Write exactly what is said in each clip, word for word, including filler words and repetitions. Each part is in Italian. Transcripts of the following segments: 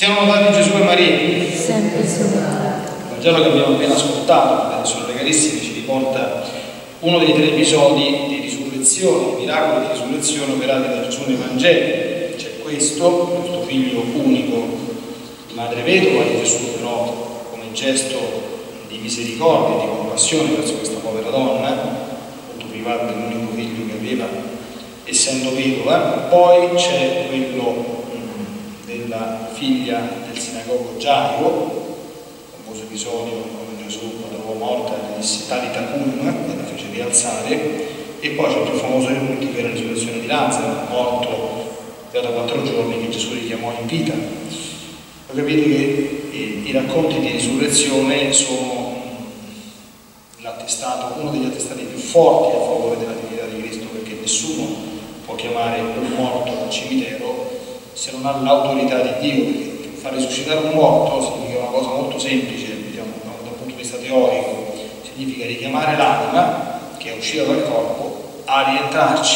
Siano lodati Gesù e Maria. Sempre sulla Il Vangelo che abbiamo appena ascoltato, per sorelle carissime, ci riporta uno dei tre episodi di risurrezione, miracoli di risurrezione operati da Gesù nei Vangeli. C'è questo, questo figlio unico di madre vedova di Gesù, però come gesto di misericordia e di compassione verso questa povera donna, appunto privata dell'unico figlio che aveva, essendo vedova. Poi c'è quello della figlia del sinagogo Gairo, famoso episodio quando Gesù la trovò morta e le disse talita cum, e la fece rialzare. E poi c'è il più famoso di tutti, che è la risurrezione di Lazzaro, morto già da quattro giorni, che Gesù richiamò in vita. Voi capite che eh, i racconti di risurrezione sono l'attestato, uno degli attestati più forti a favore della divinità di Cristo, perché nessuno può chiamare un morto dal cimitero se non ha l'autorità di Dio, perché far risuscitare un morto significa una cosa molto semplice, diciamo, dal punto di vista teorico, significa richiamare l'anima che è uscita dal corpo a rientrarci.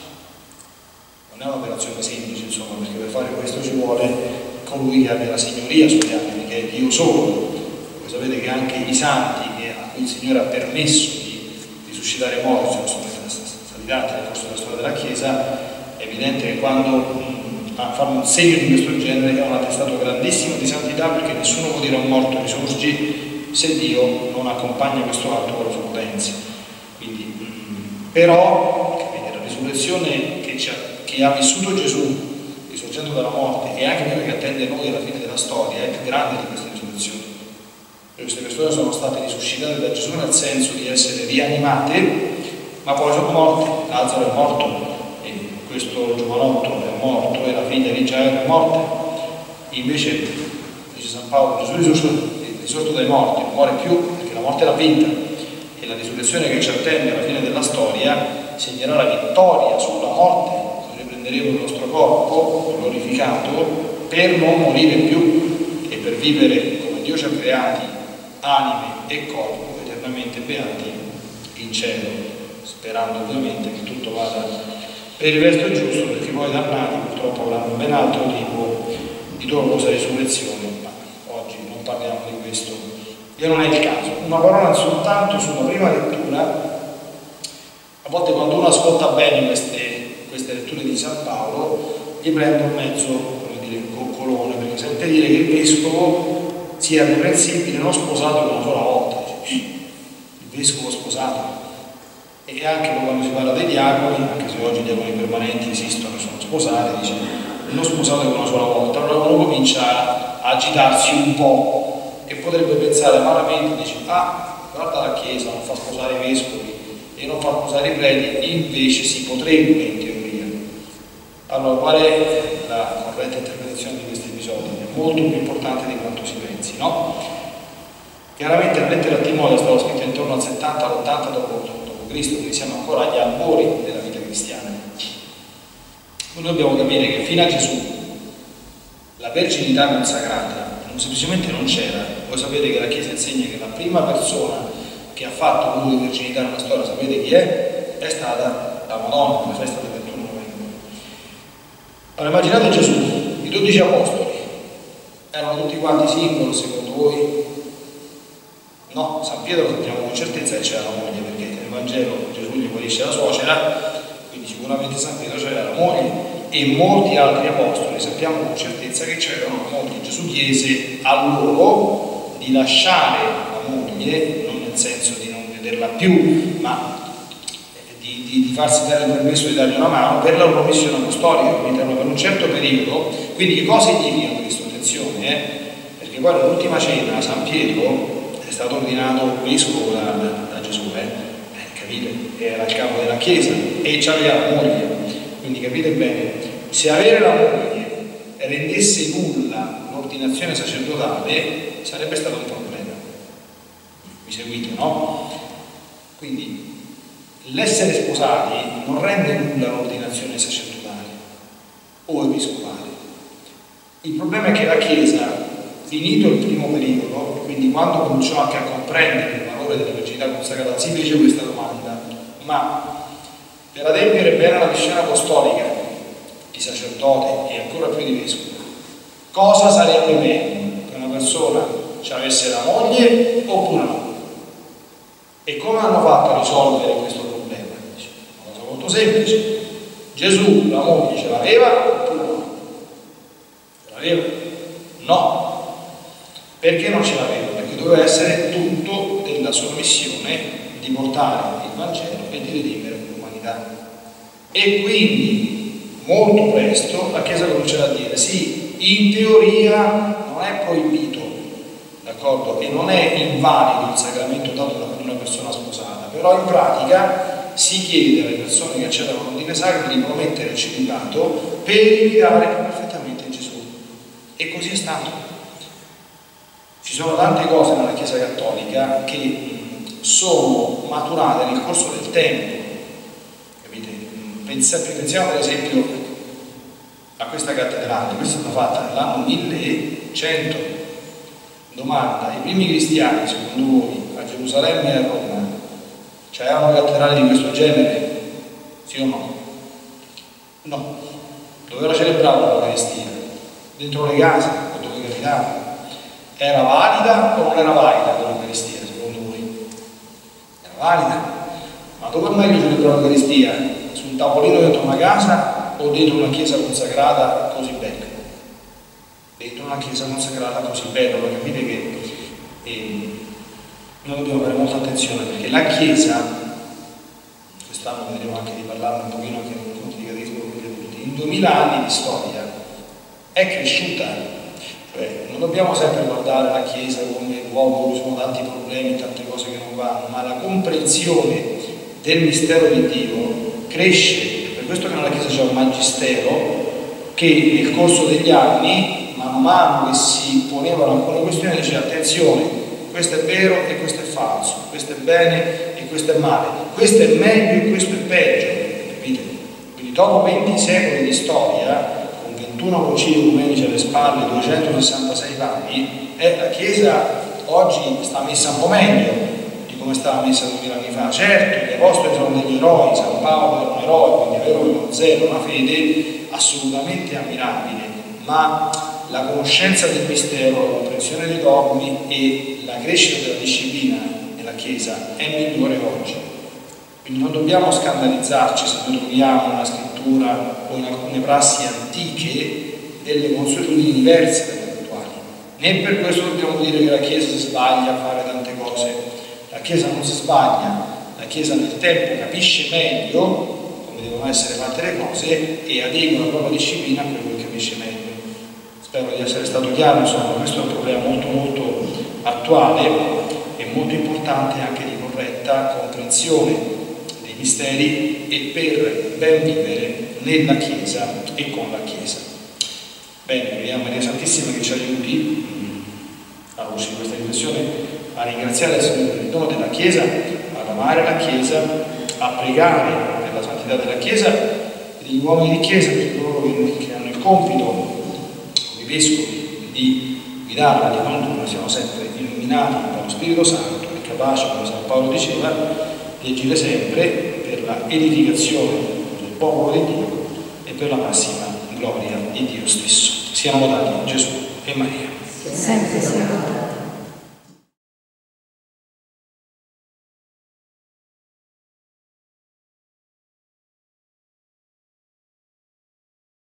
Non è un'operazione semplice, insomma, perché per fare questo ci vuole colui che abbia la signoria sugli animi, che è Dio solo. Voi sapete che anche i santi che a cui il Signore ha permesso di risuscitare morti sono stati dati nel corso della storia della Chiesa. È evidente che quando a fare un segno di questo genere è un attestato grandissimo di santità, perché nessuno può dire a un morto risorgi se Dio non accompagna questo atto con la sua potenza. Quindi, però, capite, la risurrezione che, ci ha, che ha vissuto Gesù risorgendo dalla morte, e anche quella che attende noi alla fine della storia, è più grande di queste risurrezioni. Queste persone sono state risuscitate da Gesù nel senso di essere rianimate, ma poi sono morte. Lazzaro è morto, questo giovanotto è morto e la figlia di Gairo è morta. Invece, dice San Paolo, Gesù è risorto dai morti, non muore più perché la morte l'ha vinta, e la risurrezione che ci attende alla fine della storia segnerà la vittoria sulla morte. Noi riprenderemo il nostro corpo glorificato per non morire più e per vivere come Dio ci ha creati, anime e corpo, eternamente beati in cielo, sperando ovviamente che tutto vada per il verso giusto, perché poi dannati purtroppo avranno ben altro tipo di dolorosa risurrezione, ma oggi non parliamo di questo e non è il caso. Una parola soltanto sulla prima lettura. A volte quando uno ascolta bene queste, queste letture di San Paolo gli prende un mezzo, come dire, coccolone, perché sente dire che il vescovo sia irreprensibile, non sposato una sola volta. Dice, il vescovo sposato. E anche quando si parla dei diaconi, anche se oggi i diaconi permanenti esistono e sono sposati, dice non sposate una sola volta. Allora uno comincia a agitarsi un po' e potrebbe pensare malamente, dice ah, guarda la Chiesa non fa sposare i vescovi e non fa sposare i preti, invece si potrebbe in teoria. Allora qual è la corretta interpretazione di questi episodi? È molto più importante di quanto si pensi, no? Chiaramente la lettera a Timoteo è stata scritta intorno al settanta all'ottanta dopo Cristo, quindi siamo ancora agli albori della vita cristiana. Noi dobbiamo capire che fino a Gesù la verginità consacrata non semplicemente non c'era. Voi sapete che la Chiesa insegna che la prima persona che ha fatto l'uso di verginità nella storia, sapete chi è? È stata la Madonna, la festa del ventuno novembre. Allora immaginate Gesù, i dodici apostoli, erano tutti quanti singoli secondo voi? No, San Pietro sappiamo con certezza che c'era la moglie, perché nel Vangelo Gesù gli guarisce la suocera, quindi sicuramente San Pietro c'era la moglie, e molti altri apostoli sappiamo con certezza che c'erano la moglie. Gesù chiese a loro di lasciare la moglie, non nel senso di non vederla più, ma di, di, di farsi dare il permesso di dargli una mano per la loro missione apostolica, quindi per un certo periodo. Quindi che cosa significa questo? Attenzione, eh? Perché poi nell'ultima cena San Pietro è stato ordinato vescovo da, da, da Gesù, eh? Eh, capite? Era il capo della Chiesa e c'aveva la moglie, quindi capite bene, se avere la moglie rendesse nulla l'ordinazione sacerdotale sarebbe stato un problema. Mi seguite, no? Quindi l'essere sposati non rende nulla l'ordinazione sacerdotale o episcopale. Il problema è che la Chiesa, finito il primo periodo, quindi quando cominciò anche a comprendere il valore della verginità consacrata, si fece questa domanda: ma per adempiere bene alla missione apostolica di sacerdote e ancora più di vescovo, Cosa sarebbe meglio? Che una persona ci avesse la moglie oppure no? E come hanno fatto a risolvere questo problema? Una cosa molto semplice. Gesù la moglie ce l'aveva oppure no? Ce l'aveva? No. Perché non ce l'aveva? Perché doveva essere tutto della sua missione di portare il Vangelo e di redimere l'umanità. E quindi molto presto la Chiesa comincerà a dire sì, in teoria non è proibito, d'accordo? E non è invalido il sacramento dato da una persona sposata, però in pratica si chiede alle persone che accedono all'ordine sacro di promettere il celibato per imitare più perfettamente Gesù. E così è stato. Ci sono tante cose nella Chiesa cattolica che sono maturate nel corso del tempo, capite? Pensiamo per esempio a questa cattedrale. Questa è stata fatta nell'anno millecento. Domanda: i primi cristiani, secondo voi, a Gerusalemme e a Roma c'era una cattedrale di questo genere? Sì o no? No. Dove celebravano l'Eucaristia? Dentro le case o dove capitava? Era valida o non era valida l'Eucaristia, secondo voi? Era valida. Ma dove è meglio celebrare l'Eucaristia? Su un tavolino dentro una casa o dentro una chiesa consacrata così bella? Dentro una chiesa consacrata così bella, lo capite che eh, noi dobbiamo fare molta attenzione, perché la Chiesa, quest'anno vedremo anche di parlarne un pochino anche nel conto di catechismo con gli adulti, in duemila anni di storia è cresciuta. Cioè, non dobbiamo sempre guardare la Chiesa come luogo dove ci sono tanti problemi, tante cose che non vanno, ma la comprensione del mistero di Dio cresce. Per questo che nella Chiesa c'è un magistero che nel corso degli anni, man mano che si ponevano alcune questioni, dice attenzione, questo è vero e questo è falso, questo è bene e questo è male, questo è meglio e questo è peggio, capite? Quindi dopo venti secoli di storia, ventuno concili ecumenici alle spalle, duecentosessantasei papi, eh, la Chiesa oggi sta messa un po' meglio di come stava messa duemila anni fa. Certo, gli apostoli sono degli eroi, San Paolo era un eroe, quindi aveva uno zelo, una fede assolutamente ammirabile, ma la conoscenza del mistero, la comprensione dei dogmi e la crescita della disciplina nella Chiesa è migliore oggi. Quindi non dobbiamo scandalizzarci se noi troviamo una scrittura o in alcune prassi antiche delle consuetudini diverse dalle attuali. Né per questo dobbiamo dire che la Chiesa si sbaglia a fare tante cose. La Chiesa non si sbaglia, la Chiesa nel tempo capisce meglio come devono essere fatte le cose e adegua la propria disciplina a quello che capisce meglio. Spero di essere stato chiaro, insomma, questo è un problema molto molto attuale e molto importante anche di corretta comprensione dei misteri e per ben vivere nella Chiesa e con la Chiesa. Bene, preghiamo Maria Santissima che ci aiuti, alla luce di questa riflessione, a ringraziare il Signore per il dono della Chiesa, ad amare la Chiesa, a pregare per la santità della Chiesa e degli uomini di Chiesa, per coloro che, che hanno il compito i vescovi di guidarla, di condurla, siamo sempre illuminati dallo Spirito Santo e capaci, come San Paolo diceva, di agire sempre per la edificazione del popolo di Dio e per la massima gloria di Dio stesso. Siamo lodati Gesù e Maria. Sempre sia lodato.